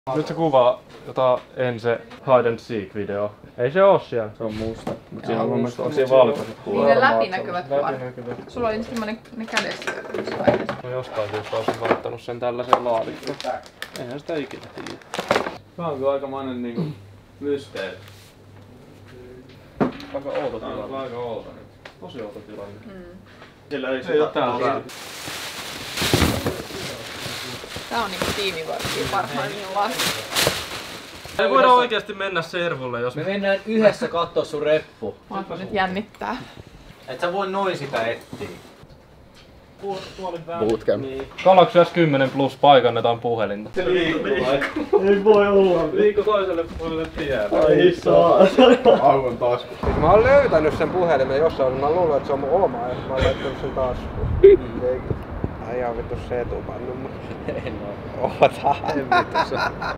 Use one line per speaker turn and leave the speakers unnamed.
Nyt se kuvaa jotain ENCE Hide and Seek -video. Ei se oo siellä, se on musta. Mut siinä on mun mielestä on siinä valkoiset kuvat.
Niin ne läpinäkyvät kuvat. Sulla oli semmonen ne kädessä.
No jostain syystä olisin vaihtanut sen tällaisen laatikkoon. Eihän sitä ikinä tiedä.
Tää on kyllä aikamoinen niinku mysteeri.
Aika outo tilanne.
Tää on aika outo.
Tosi outo tilanne.
Siellä ei sitä täällä.
Tää on niinku tiimivartio parhaimmillaan.
Ei voida oikeesti mennä servulle, jos
me mennään yhdessä kattoo sun reppu.
Mua nyt jännittää.
Et sä voi noin sitä etsiä.
Bootcamp. Galaxy S10 Plus paikannetaan puhelinta.
Ei voi olla.
Viikko toiselle puolelle tie.
Ai saa.
Aukon tasku.
Mä oon löytänyt sen puhelimen jossain, mä luulen, että se on mun oma ja mä oon laittanut sen taskuun. Ai ihan vittu se etupannu.
En oo.
Ota.